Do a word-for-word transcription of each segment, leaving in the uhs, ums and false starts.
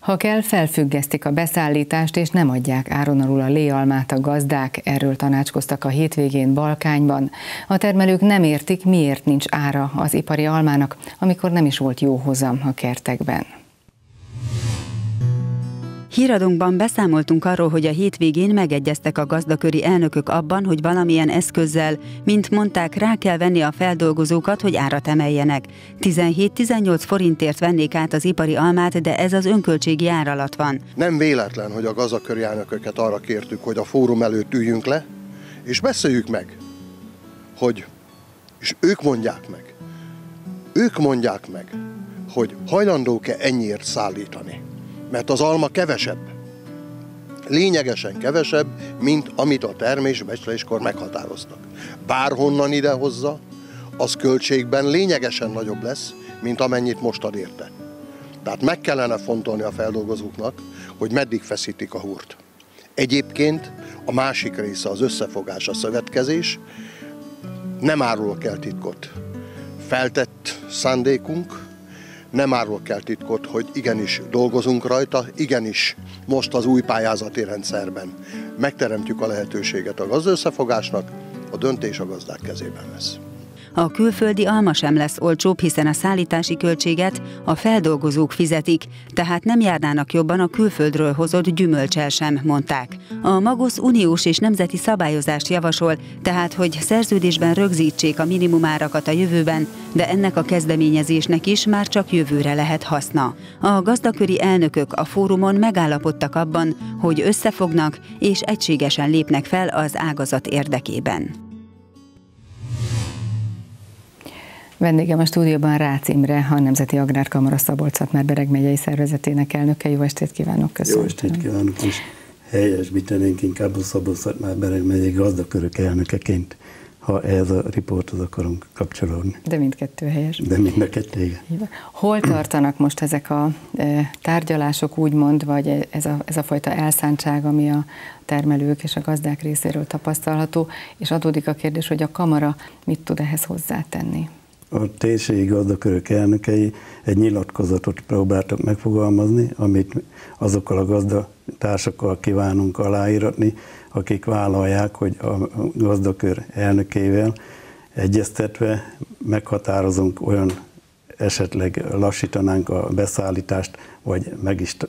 Ha kell, felfüggesztik a beszállítást, és nem adják áron alul a léalmát a gazdák, erről tanácskoztak a hétvégén Balkányban. A termelők nem értik, miért nincs ára az ipari almának, amikor nem is volt jó hozam a kertekben. Híradónkban beszámoltunk arról, hogy a hétvégén megegyeztek a gazdaköri elnökök abban, hogy valamilyen eszközzel, mint mondták, rá kell venni a feldolgozókat, hogy árat emeljenek. tizenhét-tizennyolc forintért vennék át az ipari almát, de ez az önköltségi ár alatt van. Nem véletlen, hogy a gazdaköri elnököket arra kértük, hogy a fórum előtt üljünk le, és beszéljük meg, hogy, és ők mondják meg, ők mondják meg, hogy hajlandók-e ennyiért szállítani. Mert az alma kevesebb, lényegesen kevesebb, mint amit a termésbecsléskor meghatároztak. Bárhonnan idehozza, az költségben lényegesen nagyobb lesz, mint amennyit most ad érte. Tehát meg kellene fontolni a feldolgozóknak, hogy meddig feszítik a húrt. Egyébként a másik része az összefogás, a szövetkezés, nem árulok el titkot. Feltett szándékunk, nem árulok el titkot, hogy igenis dolgozunk rajta, igenis most az új pályázati rendszerben megteremtjük a lehetőséget a gazdaösszefogásnak, a döntés a gazdák kezében lesz. A külföldi alma sem lesz olcsóbb, hiszen a szállítási költséget a feldolgozók fizetik, tehát nem járnának jobban a külföldről hozott gyümölccsel sem, mondták. A Magosz uniós és nemzeti szabályozást javasol, tehát hogy szerződésben rögzítsék a minimumárakat a jövőben, de ennek a kezdeményezésnek is már csak jövőre lehet haszna. A gazdaköri elnökök a fórumon megállapodtak abban, hogy összefognak és egységesen lépnek fel az ágazat érdekében. Vendégem a stúdióban Rácz Imre, a Nemzeti Agrárkamara Szabolcs-Szatmár-Bereg megyei szervezetének elnöke. Jó estét kívánok, köszönöm. Jó estét kívánok, és helyesbítenénk inkább a Szabolcs-Szatmár-Bereg megyei gazdakörök elnökeként, ha ehhez a riporthoz akarunk kapcsolódni. De mindkettő helyes. De mind a kettő, igen. Hol tartanak most ezek a tárgyalások, úgymond, vagy ez a, ez a fajta elszántság, ami a termelők és a gazdák részéről tapasztalható, és adódik a kérdés, hogy a kamara mit tud ehhez hozzátenni? A térségi gazdakörök elnökei egy nyilatkozatot próbáltak megfogalmazni, amit azokkal a gazdatársakkal kívánunk aláíratni, akik vállalják, hogy a gazdakör elnökével egyeztetve meghatározunk olyan, esetleg lassítanánk a beszállítást, vagy meg is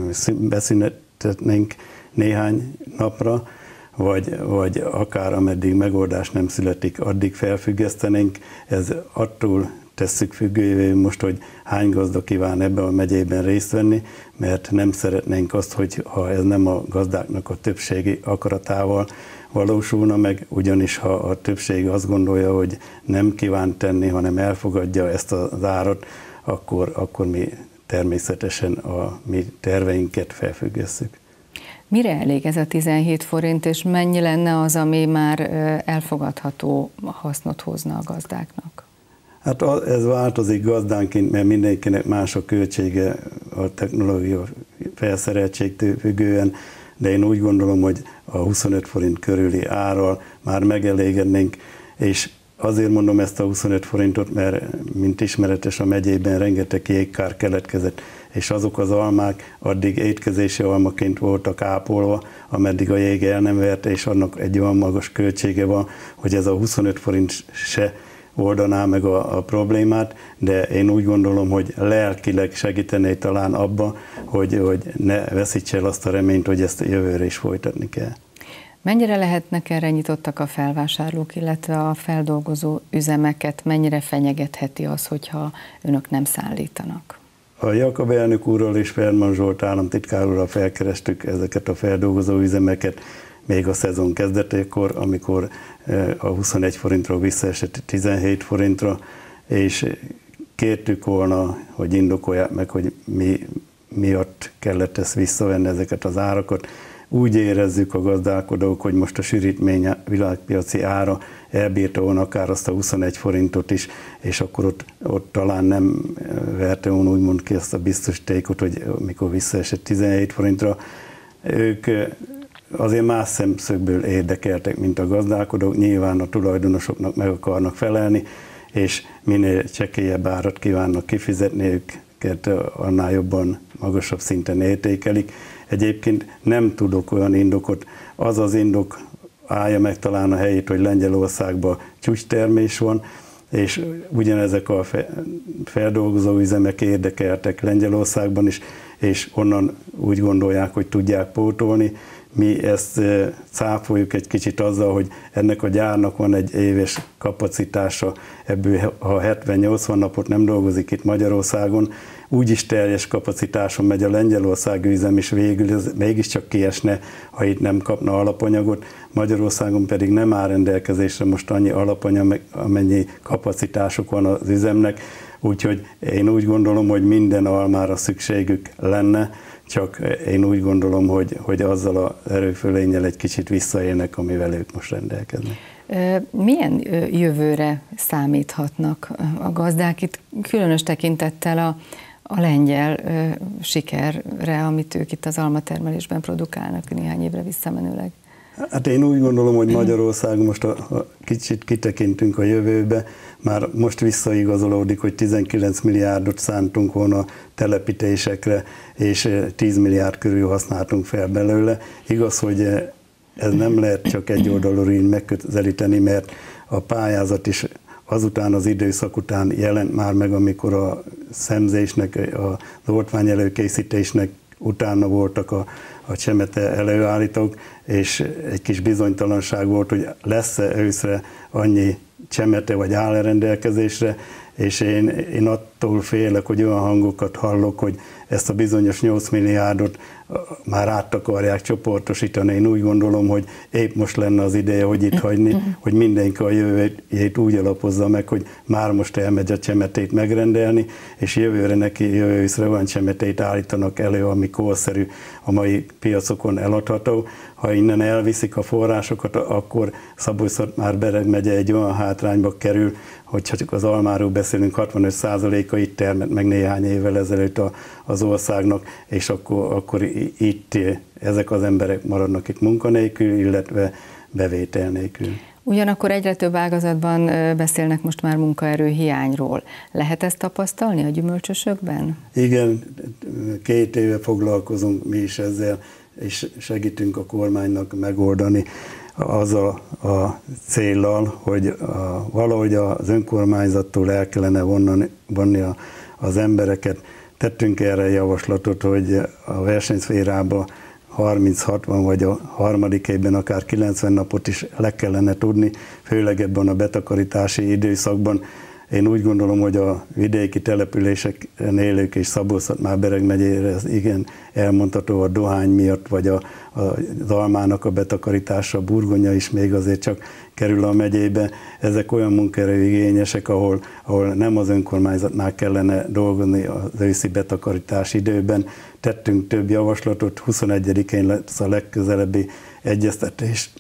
beszünetetnénk néhány napra, Vagy, vagy akár ameddig megoldás nem születik, addig felfüggesztenénk. Ez attól tesszük függővé most, hogy hány gazda kíván ebben a megyében részt venni, mert nem szeretnénk azt, hogy ha ez nem a gazdáknak a többségi akaratával valósulna meg, ugyanis ha a többség azt gondolja, hogy nem kíván tenni, hanem elfogadja ezt az árat, akkor, akkor mi természetesen a mi terveinket felfüggesszük. Mire elég ez a tizenhét forint, és mennyi lenne az, ami már elfogadható hasznot hozna a gazdáknak? Hát ez változik gazdánként, mert mindenkinek más a költsége a technológia felszereltségtől függően, de én úgy gondolom, hogy a huszonöt forint körüli árral már megelégednénk, és azért mondom ezt a huszonöt forintot, mert mint ismeretes a megyében rengeteg jégkár keletkezett, és azok az almák addig étkezési almaként voltak ápolva, ameddig a jég el nem verte, és annak egy olyan magas költsége van, hogy ez a huszonöt forint se oldaná meg a, a problémát, de én úgy gondolom, hogy lelkileg segítené talán abba, hogy, hogy ne veszítse el azt a reményt, hogy ezt jövőre is folytatni kell. Mennyire lehetnek erre nyitottak a felvásárlók, illetve a feldolgozó üzemeket, mennyire fenyegetheti az, hogyha önök nem szállítanak? A Jakab elnök úrral és Ferman Zsolt államtitkár úrral felkerestük ezeket a feldolgozó üzemeket még a szezon kezdetekor, amikor a huszonegy forintról visszaesett tizenhét forintra, és kértük volna, hogy indokolják meg, hogy mi miatt kellett ezt visszavenni, ezeket az árakat. Úgy érezzük a gazdálkodók, hogy most a sűrítmény világpiaci ára elbírta volna akár azt a huszonegy forintot is, és akkor ott, ott talán nem verte volna úgymond ki azt a biztosítékot, hogy mikor visszaesett tizenhét forintra. Ők azért más szemszögből érdekeltek, mint a gazdálkodók, nyilván a tulajdonosoknak meg akarnak felelni, és minél csekélyebb árat kívánnak kifizetni, őket annál jobban magasabb szinten értékelik. Egyébként nem tudok olyan indokot, az az indok állja meg talán a helyét, hogy Lengyelországban csúcstermés van, és ugyanezek a feldolgozó üzemek érdekeltek Lengyelországban is, és onnan úgy gondolják, hogy tudják pótolni. Mi ezt cáfoljuk egy kicsit azzal, hogy ennek a gyárnak van egy éves kapacitása, ebből ha hetven-nyolcvan napot nem dolgozik itt Magyarországon, úgyis teljes kapacitáson megy a lengyelországi üzem, és végül ez mégiscsak kiesne, ha itt nem kapna alapanyagot. Magyarországon pedig nem áll rendelkezésre most annyi alapanyag, amennyi kapacitásuk van az üzemnek, úgyhogy én úgy gondolom, hogy minden almára szükségük lenne, csak én úgy gondolom, hogy, hogy azzal az erőfölénnyel egy kicsit visszaélnek, amivel ők most rendelkeznek. Milyen jövőre számíthatnak a gazdák itt, különös tekintettel a, a lengyel sikerre, amit ők itt az almatermelésben produkálnak néhány évre visszamenőleg? Hát én úgy gondolom, hogy Magyarország most a, a kicsit kitekintünk a jövőbe, már most visszaigazolódik, hogy tizenkilenc milliárdot szántunk volna telepítésekre, és tíz milliárd körül használtunk fel belőle. Igaz, hogy ez nem lehet csak egy oldalról így megközelíteni, mert a pályázat is azután az időszak után jelent már meg, amikor a szemzésnek, az oltvány előkészítésnek utána voltak a, a csemete előállítók, és egy kis bizonytalanság volt, hogy lesz-e őszre annyi csemete vagy áll rendelkezésre, és én, én attól félek, hogy olyan hangokat hallok, hogy ezt a bizonyos nyolc milliárdot már át akarják csoportosítani. Én úgy gondolom, hogy épp most lenne az ideje, hogy itt hagyni, hogy mindenki a jövőjét úgy alapozza meg, hogy már most elmegy a csemetét megrendelni, és jövőre neki, jövő őszre olyan csemetét állítanak elő, ami korszerű, a mai piacokon eladható. Ha innen elviszik a forrásokat, akkor Szabolcs-Szatmár-Bereg megye egy olyan hátrányba kerül, hogyha csak az almáról beszélünk, hatvanöt százaléka itt termett meg néhány évvel ezelőtt az országnak, és akkor, akkor itt ezek az emberek maradnak itt munkanélkül, illetve bevétel nélkül. Ugyanakkor egyre több ágazatban beszélnek most már munkaerő hiányról. Lehet ezt tapasztalni a gyümölcsösökben? Igen, két éve foglalkozunk mi is ezzel, és segítünk a kormánynak megoldani azzal a céllal, hogy a, valahogy az önkormányzattól el kellene vonni, vonni a, az embereket. Tettünk erre javaslatot, hogy a versenyszférában harminc-hatvan vagy a harmadik évben akár kilencven napot is le kellene tudni, főleg ebben a betakarítási időszakban. Én úgy gondolom, hogy a vidéki településeken élők és Szabolcs-Szatmár-Bereg megyére ez igen elmondható a dohány miatt, vagy a, a, az almának a betakarítása, a burgonya is még azért csak kerül a megyébe. Ezek olyan munkaerőigényesek, ahol, ahol nem az önkormányzatnál kellene dolgozni az őszi betakarítás időben. Tettünk több javaslatot, huszonegyedikén lesz a legközelebbi egyeztetés,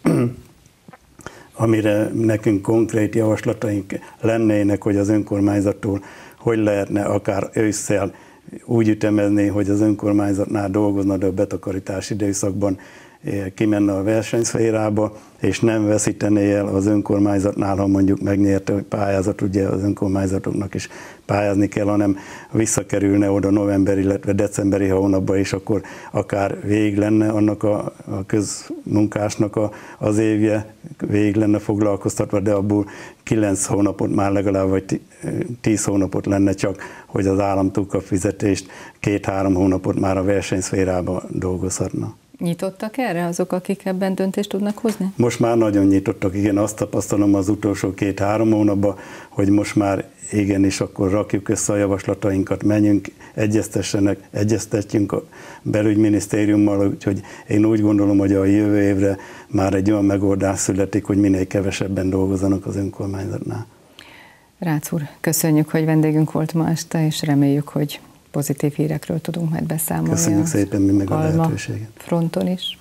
amire nekünk konkrét javaslataink lennének, hogy az önkormányzattól hogy lehetne akár ősszel úgy ütemezni, hogy az önkormányzatnál dolgozna, de a betakarítási időszakban kimenne a versenyszférába, és nem veszítené el az önkormányzatnál, ha mondjuk megnyerte a pályázat, ugye az önkormányzatoknak is pályázni kell, hanem visszakerülne oda november, illetve decemberi hónapban, és akkor akár végig lenne annak a, a közmunkásnak a, az évje, végig lenne foglalkoztatva, de abból kilenc hónapot már legalább, vagy tíz hónapot lenne csak, hogy az államtól kap fizetést, két-három hónapot már a versenyszférában dolgozhatna. Nyitottak erre azok, akik ebben döntést tudnak hozni? Most már nagyon nyitottak, igen, azt tapasztalom az utolsó két-három hónapban, hogy most már igenis akkor rakjuk össze a javaslatainkat, menjünk, egyeztessenek, egyeztetjünk a belügyminisztériummal, úgyhogy én úgy gondolom, hogy a jövő évre már egy olyan megoldás születik, hogy minél kevesebben dolgozzanak az önkormányzatnál. Rácz úr, köszönjük, hogy vendégünk volt ma este, és reméljük, hogy pozitív hírekről tudunk majd beszámolni. Köszönjük szépen mi meg a lehetőséget. Fronton is.